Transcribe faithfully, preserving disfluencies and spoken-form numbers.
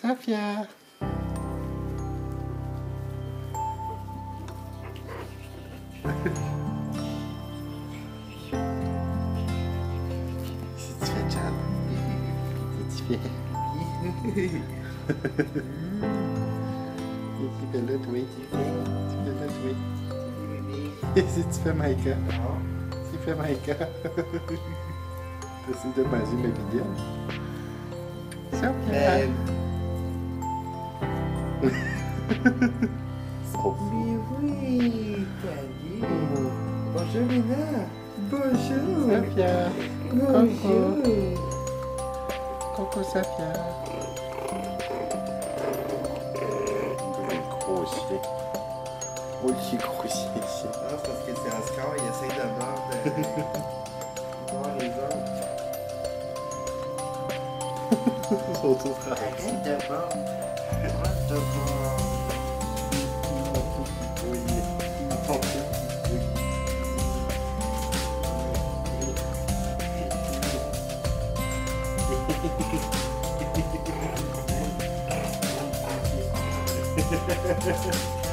Safia. Si tu fais chat. Si tu fais. Tu fais là, toi. Tu fais là, toi. Si tu fais Maïka. Si tu fais Maïka. T'essaies de manger ma vidéo. Safia. Mais oui, salut. Bonjour Mina. Bonjour. Safia. Bonjour. Coucou Safia. Gros chien. Oh, le gros chien. Non, c'est parce que c'est Oscar, il essaie de mordre euh, voir les autres. Ils sont tous rares. Arrête de mordre. Arrête de mordre. Oui, ils sont tous. Oui. Ha ha ha ha.